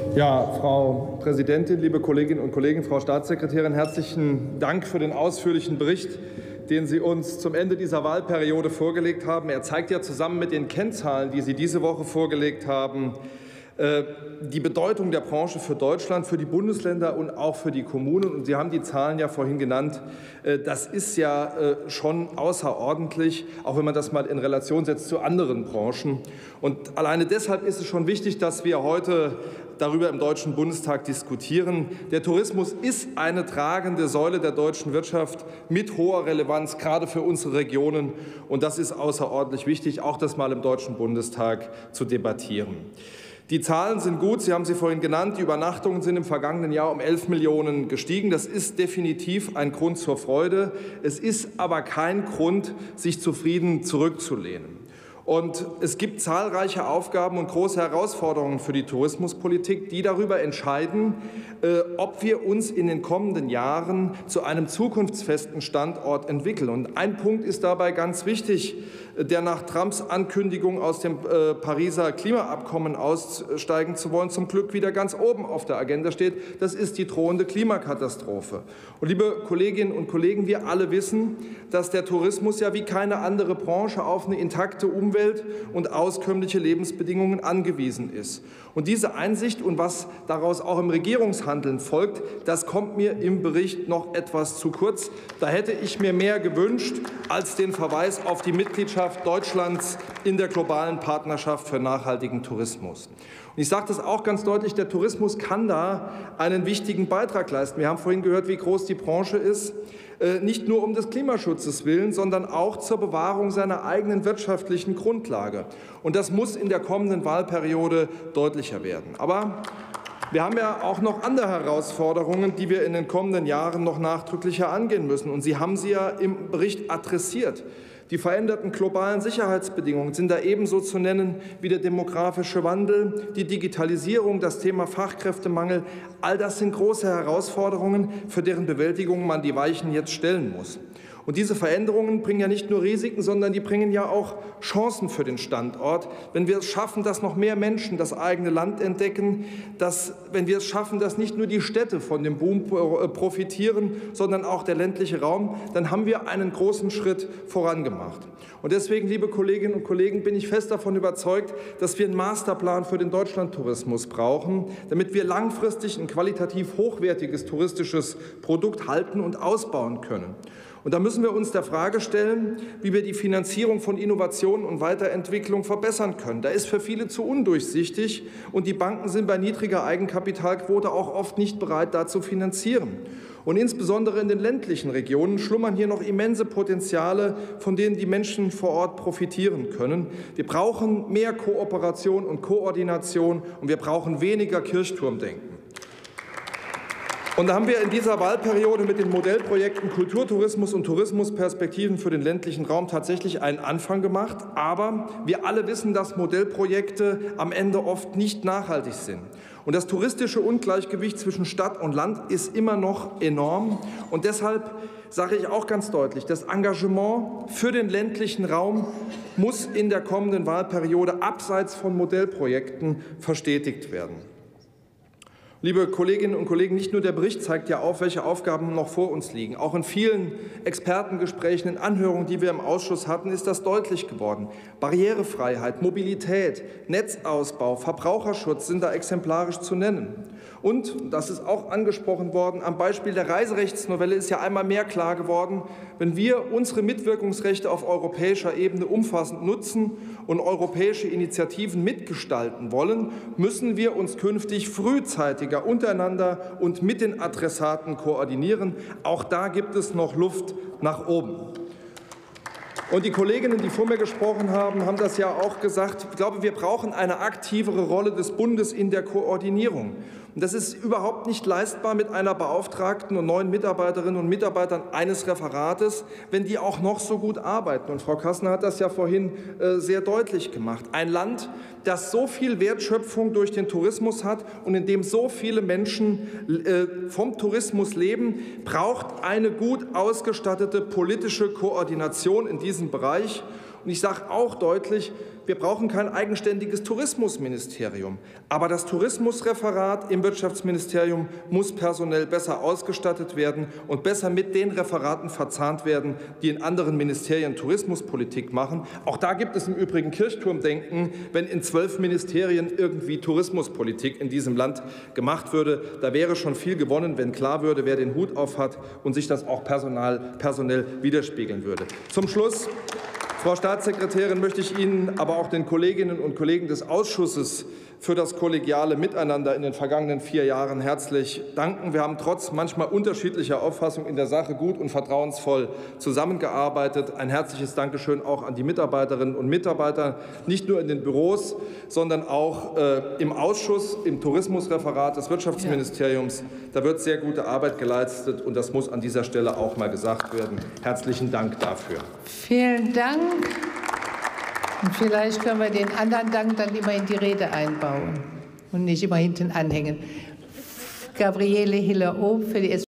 Ja, Frau Präsidentin, liebe Kolleginnen und Kollegen, Frau Staatssekretärin, herzlichen Dank für den ausführlichen Bericht, den Sie uns zum Ende dieser Wahlperiode vorgelegt haben. Er zeigt ja zusammen mit den Kennzahlen, die Sie diese Woche vorgelegt haben, die Bedeutung der Branche für Deutschland, für die Bundesländer und auch für die Kommunen. Und Sie haben die Zahlen ja vorhin genannt. Das ist ja schon außerordentlich, auch wenn man das mal in Relation setzt zu anderen Branchen. Und alleine deshalb ist es schon wichtig, dass wir heute darüber im Deutschen Bundestag diskutieren. Der Tourismus ist eine tragende Säule der deutschen Wirtschaft mit hoher Relevanz, gerade für unsere Regionen. Und das ist außerordentlich wichtig, auch das mal im Deutschen Bundestag zu debattieren. Die Zahlen sind gut, Sie haben sie vorhin genannt. Die Übernachtungen sind im vergangenen Jahr um 11 Millionen gestiegen. Das ist definitiv ein Grund zur Freude. Es ist aber kein Grund, sich zufrieden zurückzulehnen. Und es gibt zahlreiche Aufgaben und große Herausforderungen für die Tourismuspolitik, die darüber entscheiden, ob wir uns in den kommenden Jahren zu einem zukunftsfesten Standort entwickeln. Und ein Punkt ist dabei ganz wichtig, der nach Trumps Ankündigung aus dem Pariser Klimaabkommen aussteigen zu wollen, zum Glück wieder ganz oben auf der Agenda steht. Das ist die drohende Klimakatastrophe. Und liebe Kolleginnen und Kollegen, wir alle wissen, dass der Tourismus ja wie keine andere Branche auf eine intakte Umwelt und auskömmliche Lebensbedingungen angewiesen ist. Und diese Einsicht und was daraus auch im Regierungshandeln folgt, das kommt mir im Bericht noch etwas zu kurz. Da hätte ich mir mehr gewünscht als den Verweis auf die Mitgliedschaft Deutschlands in der globalen Partnerschaft für nachhaltigen Tourismus. Und ich sage das auch ganz deutlich, der Tourismus kann da einen wichtigen Beitrag leisten. Wir haben vorhin gehört, wie groß die Branche ist, nicht nur um des Klimaschutzes willen, sondern auch zur Bewahrung seiner eigenen wirtschaftlichen Grundlage. Und das muss in der kommenden Wahlperiode deutlicher werden. Aber wir haben ja auch noch andere Herausforderungen, die wir in den kommenden Jahren noch nachdrücklicher angehen müssen. Und Sie haben sie ja im Bericht adressiert. Die veränderten globalen Sicherheitsbedingungen sind da ebenso zu nennen wie der demografische Wandel, die Digitalisierung, das Thema Fachkräftemangel. All das sind große Herausforderungen, für deren Bewältigung man die Weichen jetzt stellen muss. Und diese Veränderungen bringen ja nicht nur Risiken, sondern die bringen ja auch Chancen für den Standort. Wenn wir es schaffen, dass noch mehr Menschen das eigene Land entdecken, wenn wir es schaffen, dass nicht nur die Städte von dem Boom profitieren, sondern auch der ländliche Raum, dann haben wir einen großen Schritt vorangemacht. Und deswegen, liebe Kolleginnen und Kollegen, bin ich fest davon überzeugt, dass wir einen Masterplan für den Deutschlandtourismus brauchen, damit wir langfristig ein qualitativ hochwertiges touristisches Produkt halten und ausbauen können. Und da müssen wir uns der Frage stellen, wie wir die Finanzierung von Innovationen und Weiterentwicklung verbessern können. Da ist für viele zu undurchsichtig, und die Banken sind bei niedriger Eigenkapitalquote auch oft nicht bereit, da zu finanzieren. Und insbesondere in den ländlichen Regionen schlummern hier noch immense Potenziale, von denen die Menschen vor Ort profitieren können. Wir brauchen mehr Kooperation und Koordination, und wir brauchen weniger Kirchturmdenken. Und da haben wir in dieser Wahlperiode mit den Modellprojekten Kulturtourismus und Tourismusperspektiven für den ländlichen Raum tatsächlich einen Anfang gemacht. Aber wir alle wissen, dass Modellprojekte am Ende oft nicht nachhaltig sind. Und das touristische Ungleichgewicht zwischen Stadt und Land ist immer noch enorm. Und deshalb sage ich auch ganz deutlich, das Engagement für den ländlichen Raum muss in der kommenden Wahlperiode abseits von Modellprojekten verstetigt werden. Liebe Kolleginnen und Kollegen, nicht nur der Bericht zeigt ja auf, welche Aufgaben noch vor uns liegen. Auch in vielen Expertengesprächen, in Anhörungen, die wir im Ausschuss hatten, ist das deutlich geworden. Barrierefreiheit, Mobilität, Netzausbau, Verbraucherschutz sind da exemplarisch zu nennen. Und, das ist auch angesprochen worden, am Beispiel der Reiserechtsnovelle ist ja einmal mehr klar geworden, wenn wir unsere Mitwirkungsrechte auf europäischer Ebene umfassend nutzen und europäische Initiativen mitgestalten wollen, müssen wir uns künftig frühzeitiger untereinander und mit den Adressaten koordinieren. Auch da gibt es noch Luft nach oben. Und die Kolleginnen, die vor mir gesprochen haben, haben das ja auch gesagt. Ich glaube, wir brauchen eine aktivere Rolle des Bundes in der Koordinierung. Und das ist überhaupt nicht leistbar mit einer Beauftragten und 9 Mitarbeiterinnen und Mitarbeitern eines Referates, wenn die auch noch so gut arbeiten. Und Frau Kassner hat das ja vorhin sehr deutlich gemacht. Ein Land, das so viel Wertschöpfung durch den Tourismus hat und in dem so viele Menschen vom Tourismus leben, braucht eine gut ausgestattete politische Koordination in diesem Bereich. Und ich sage auch deutlich, wir brauchen kein eigenständiges Tourismusministerium. Aber das Tourismusreferat im Wirtschaftsministerium muss personell besser ausgestattet werden und besser mit den Referaten verzahnt werden, die in anderen Ministerien Tourismuspolitik machen. Auch da gibt es im Übrigen Kirchturmdenken, wenn in 12 Ministerien irgendwie Tourismuspolitik in diesem Land gemacht würde. Da wäre schon viel gewonnen, wenn klar würde, wer den Hut auf hat und sich das auch personell widerspiegeln würde. Zum Schluss, Frau Staatssekretärin, möchte ich Ihnen, aber auch den Kolleginnen und Kollegen des Ausschusses für das kollegiale Miteinander in den vergangenen 4 Jahren herzlich danken. Wir haben trotz manchmal unterschiedlicher Auffassung in der Sache gut und vertrauensvoll zusammengearbeitet. Ein herzliches Dankeschön auch an die Mitarbeiterinnen und Mitarbeiter, nicht nur in den Büros, sondern auch im Ausschuss, im Tourismusreferat des Wirtschaftsministeriums. Da wird sehr gute Arbeit geleistet, und das muss an dieser Stelle auch mal gesagt werden. Herzlichen Dank dafür. Vielen Dank. Und vielleicht können wir den anderen Dank dann immer in die Rede einbauen und nicht immer hinten anhängen. Gabriele Hiller-Ohm für die SPD.